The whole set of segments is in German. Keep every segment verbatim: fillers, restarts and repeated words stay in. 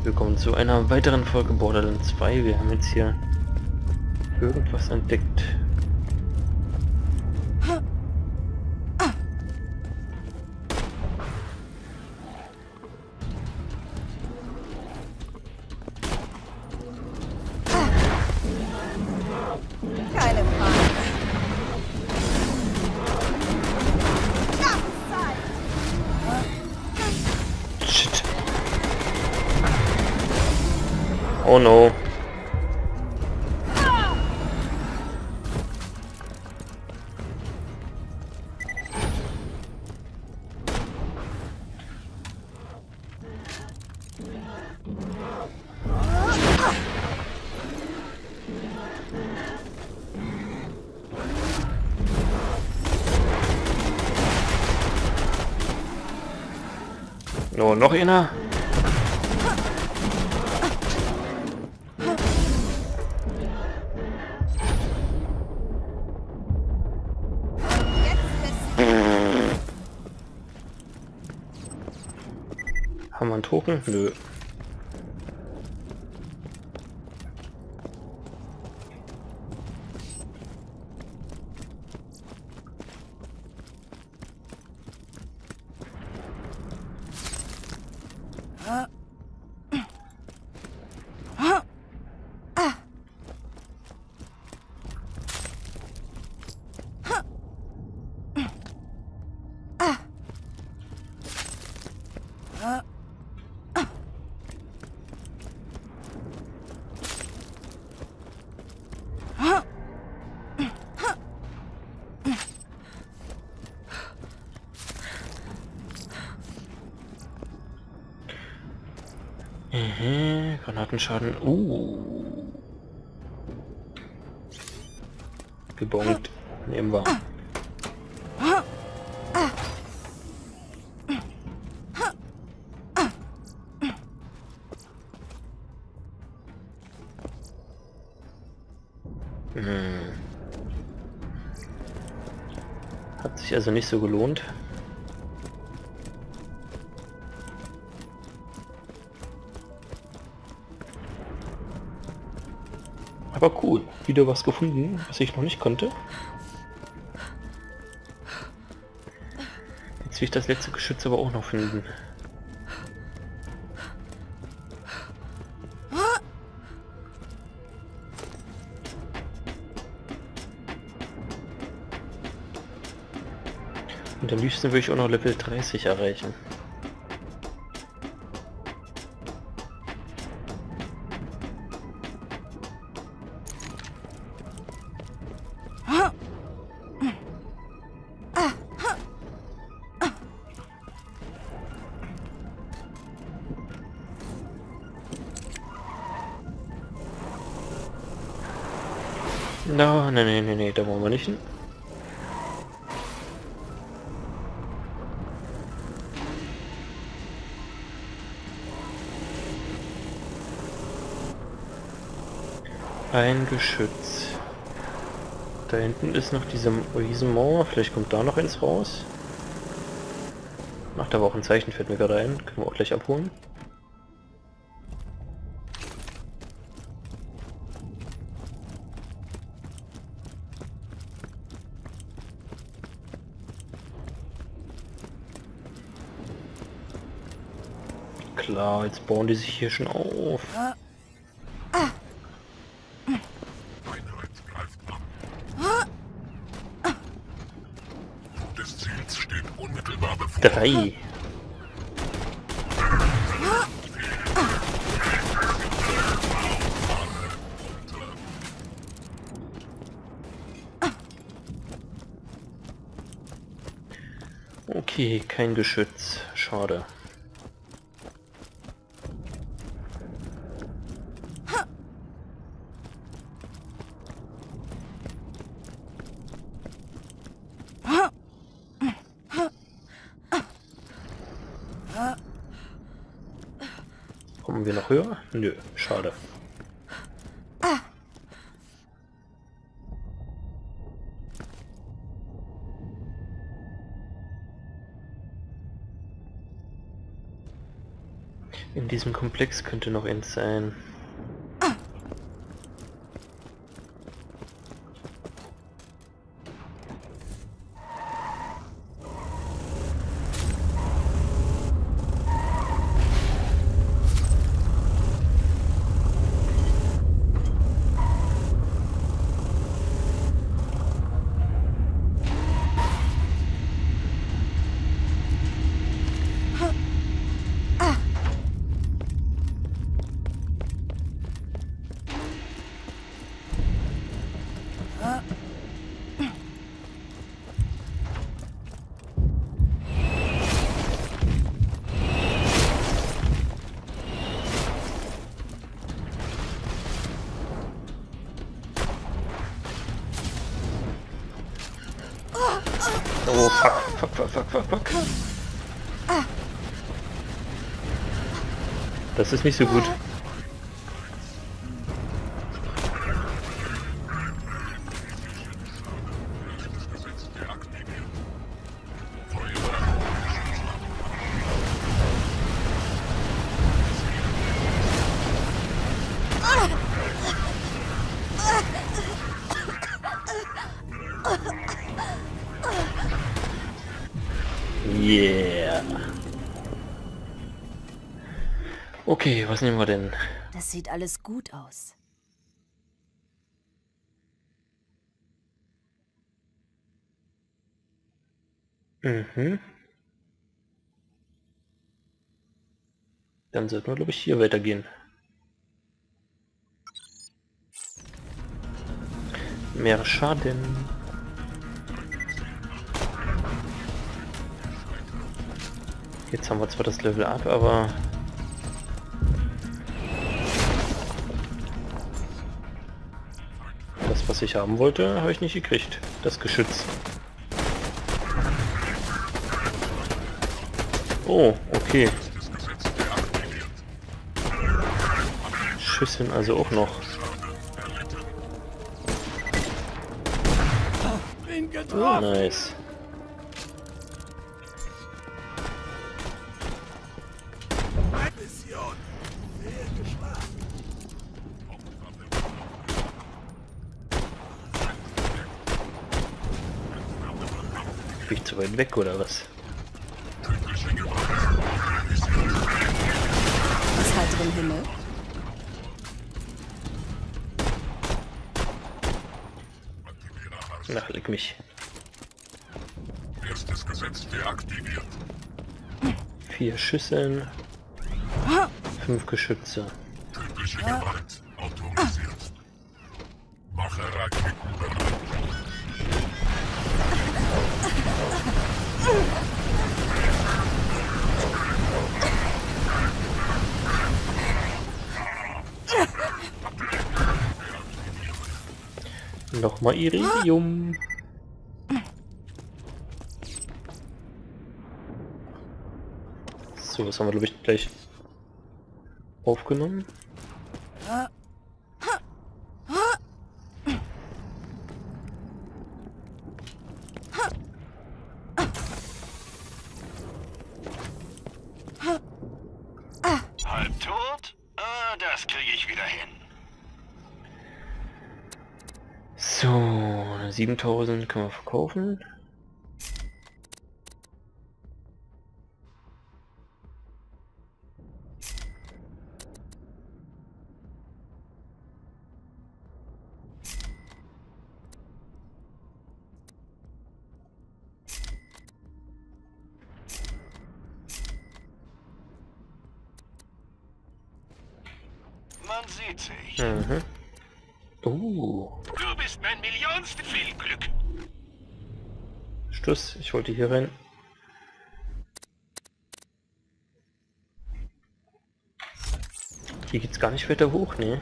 Willkommen zu einer weiteren Folge Borderlands zwei. Wir haben jetzt hier irgendwas entdeckt. Keine Frage. Shit. Oh no. No, noch einer. Haben wir einen Token? Nö. Mhm, Granatenschaden. Uh. Gebongt. Nehmen wir. Hm. Hat sich also nicht so gelohnt. Aber cool, wieder was gefunden, was ich noch nicht konnte. Jetzt will ich das letzte Geschütz aber auch noch finden. Und am liebsten würde ich auch noch Level dreißig erreichen. No, nee, nee, nee, nee, da wollen wir nicht hin. Ein Geschütz. Da hinten ist noch diese Riesenmauer, vielleicht kommt da noch eins raus. Macht aber auch ein Zeichen, fällt mir gerade ein, können wir auch gleich abholen. Klar, jetzt bauen die sich hier schon auf. Des Ziels steht unmittelbar bevor. Drei. Okay, kein Geschütz. Schade. Kommen wir noch höher? Nö, schade. In diesem Komplex könnte noch eins sein. Oh, fuck, fuck, fuck, fuck, fuck, fuck. Das ist nicht so gut. Yeah. Okay, was nehmen wir denn? Das sieht alles gut aus. Mhm. Dann sollten wir, glaube ich, hier weitergehen. Mehr Schaden. Jetzt haben wir zwar das Level Up, aber das, was ich haben wollte, habe ich nicht gekriegt. Das Geschütz. Oh, okay. Schüsseln also auch noch. Oh, nice. Bin ich zu weit weg oder was? Was halt im Himmel? Ach, leck mich. Erstes Gesetz deaktiviert. Vier Schüsseln. Fünf Geschütze. Tödliche Gewalt autorisiert. Mache Raketen bereit. Nochmal Iridium. So, das haben wir, glaube ich, gleich aufgenommen. Halb tot? Ah, das kriege ich wieder hin. So, siebentausend können wir verkaufen. Man sieht sich. Mhm. Uh, Du bist mein Millionste. Viel Glück. Stuss, ich wollte hier rein. Hier geht's gar nicht weiter hoch, ne?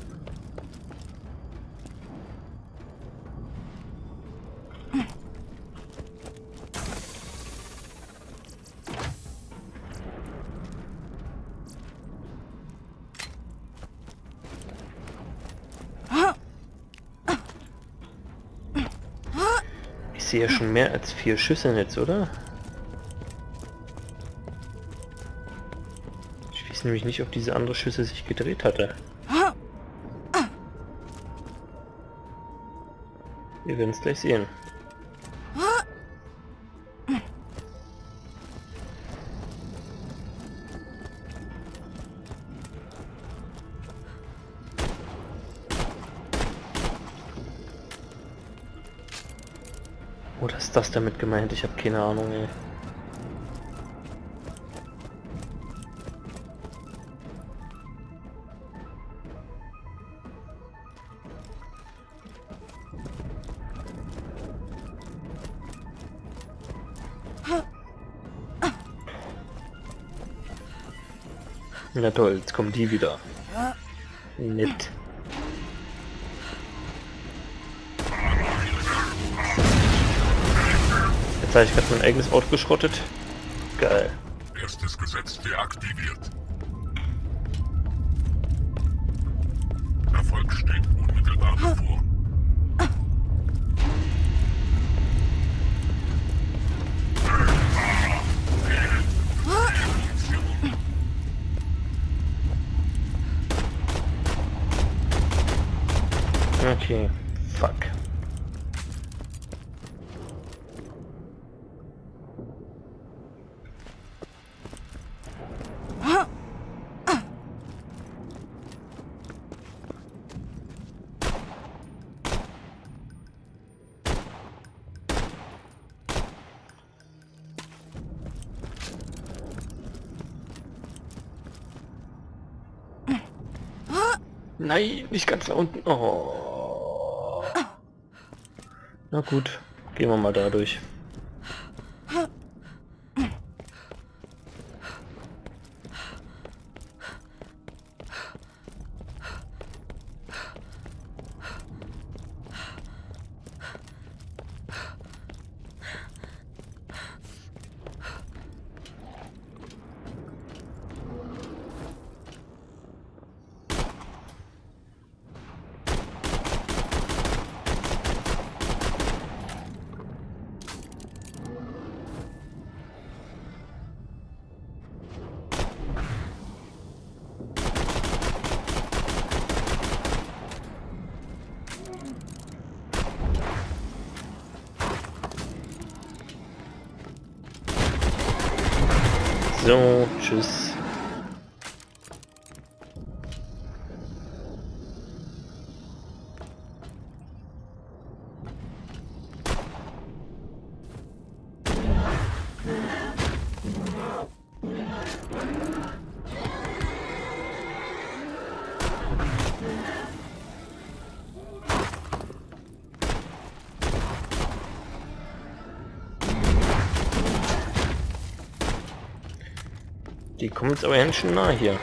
Ich sehe ja schon mehr als vier Schüsse jetzt, oder? Ich weiß nämlich nicht, ob diese andere Schüssel sich gedreht hatte. Wir werden es gleich sehen. Oder ist das damit gemeint? Ich habe keine Ahnung, ey. Na toll, jetzt kommen die wieder. Nett. Jetzt habe ich gerade mein eigenes Auto geschrottet. Geil. Erstes Gesetz deaktiviert. Erfolg steht unmittelbar bevor. Okay, fuck. Nein, nicht ganz da unten. Oh. Na gut, gehen wir mal da durch. So, tschüss. Die kommen jetzt aber ganz schön nah hier.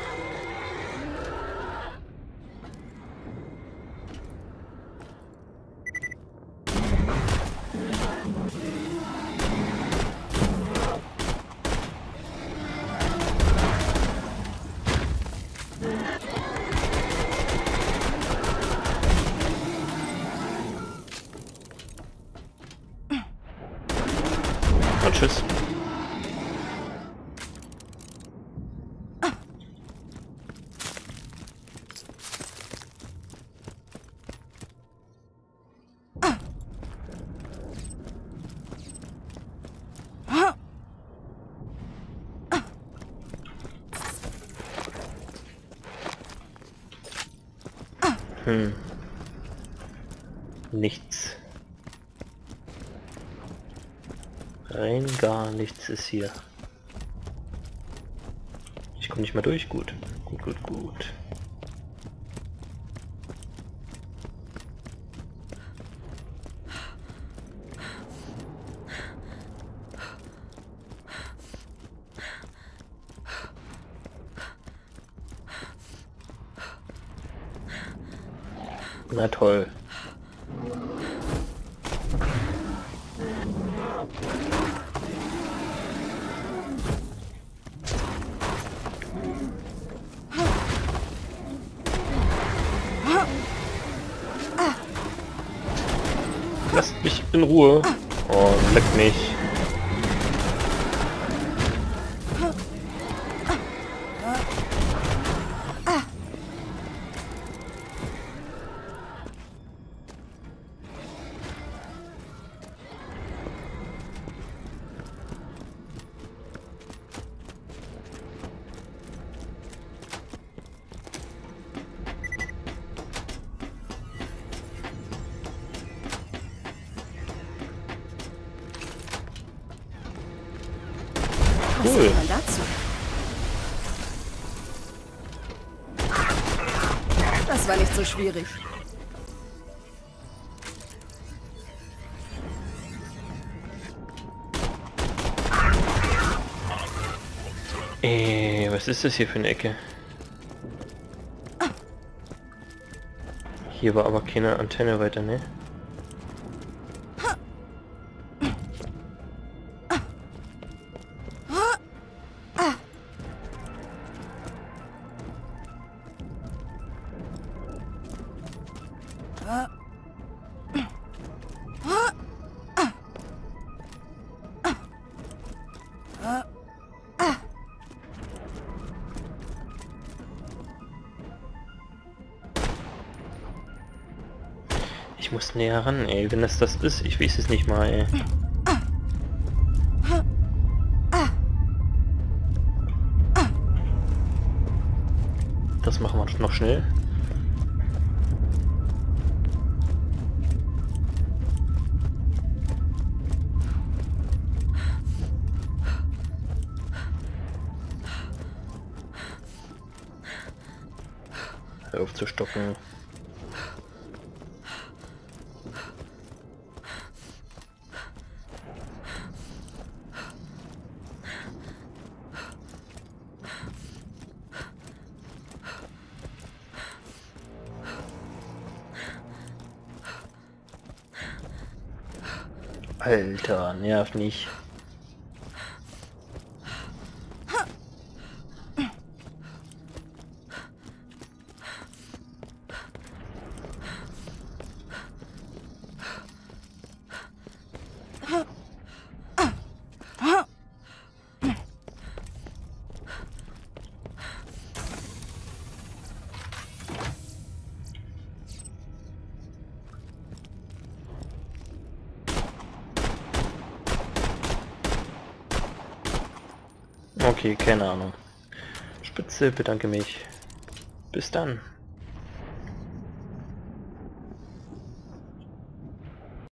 Und tschüss. Hm. Nichts. Rein gar nichts ist hier. Ich komme nicht mehr durch. Gut. Gut, gut, gut. Na toll. Lasst mich in Ruhe. Oh, leck mich. Was Cool. sagt man dazu? Das war nicht so schwierig. Äh, was ist das hier für eine Ecke? Hier war aber keine Antenne weiter, ne? Ich muss näher ran, ey. Wenn das das ist, ich weiß es nicht mal, ey. Das machen wir noch schnell. Hör auf zu stocken. Alter, nerv nicht. Okay, keine Ahnung. Spitze, bedanke mich. Bis dann.